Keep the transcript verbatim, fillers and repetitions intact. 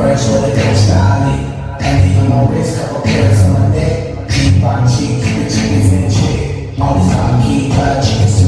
fresh with a good style. Panty on my wrist, couple pairs on my neck. Keep on cheek, keep the chickens in check. All these time keep uh, chickens to